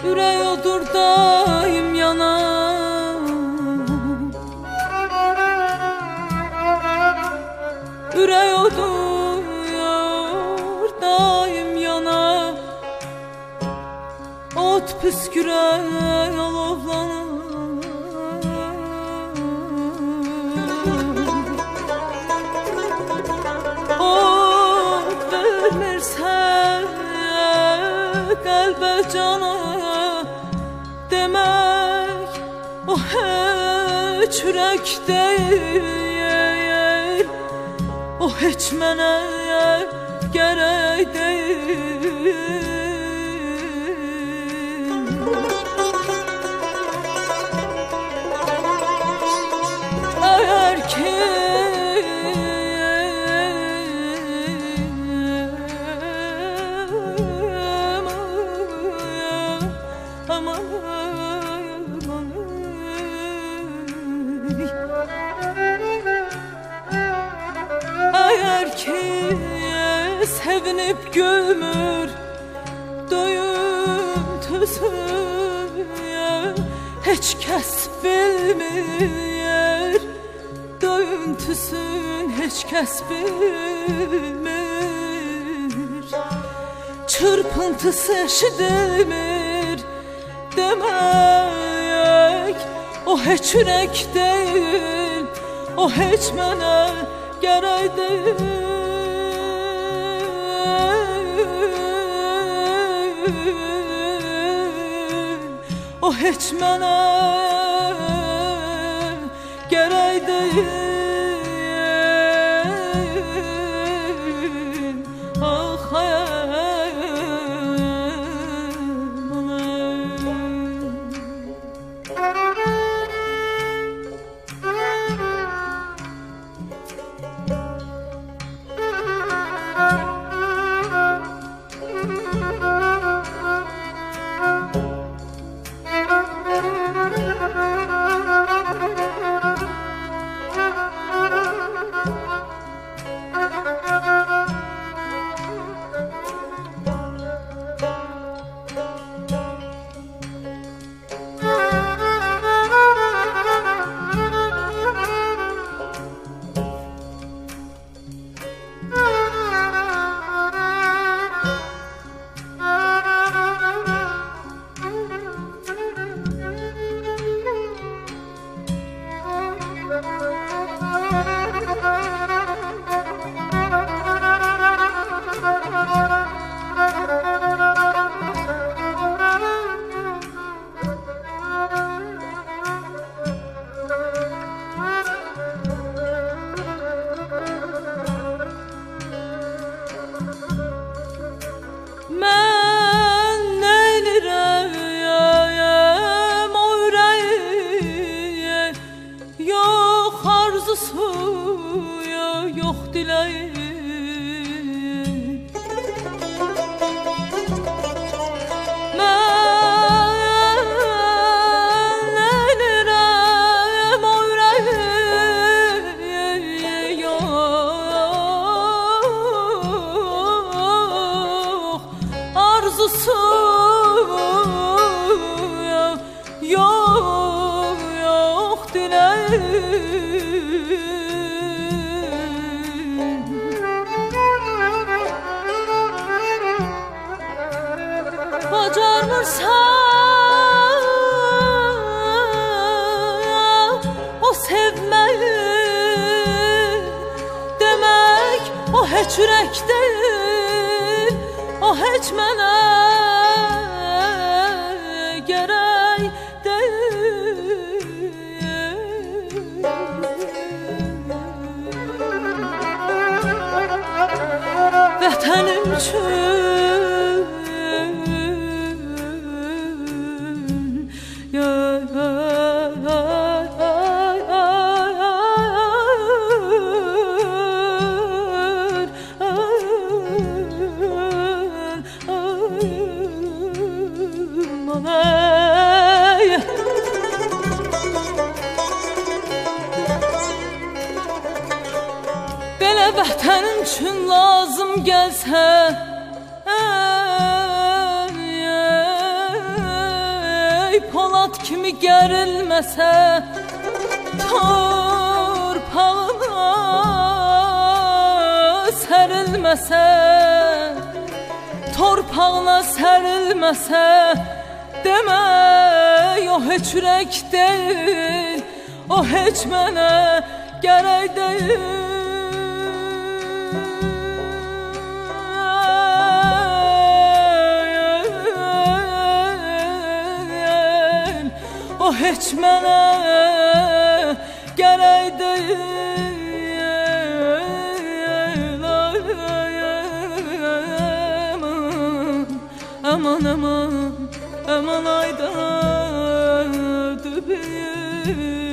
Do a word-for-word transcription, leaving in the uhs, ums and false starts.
ürək odur daim yana. Ürək odur daim yana. Ot püskürək alovlanır. Ot vermirsən qəlbə cana, demək o heç ürək deyil, o heç mənə gərək deyil. Əgər ki Əgər ki sevinib gülmür döyüntüsün, heç kəs bilmir döyüntüsün, heç kəs bilmir. Çırpıntısı eşidilmir, demək o heç ürək deyil, o heç mənə gərək deyil. O heç mənə gərək deyil. Ah yox diləyi. Mən neynirəm o ürəyi, yox arzusu, yox yox diləyi. Bacarmırsan o sevməyi, demək o heç ürək deyil, o heç mənə gərək deyil. Vətənim üçün belə vətənin üçün lazım gəlsə, Ürək polad kimi gərilməsə, torpağına sərilməsə, torpağına sərilməsə, demək o heç ürək deyil, o heç mənə gərək deyil. O heç mənə gərək deyil. Aman, aman, aman ayda dübül.